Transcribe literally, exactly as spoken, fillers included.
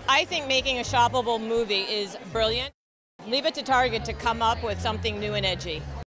I think making a shoppable movie is brilliant. Leave it to Target to come up with something new and edgy.